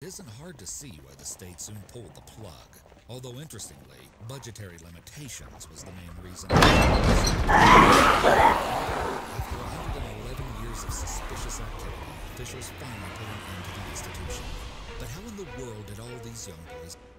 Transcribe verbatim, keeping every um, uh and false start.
isn't hard to see why the state soon pulled the plug. Although, interestingly, budgetary limitations was the main reason. After one hundred eleven years of suspicious activity, officials finally put an end to the institution. But how in the world did all these young boys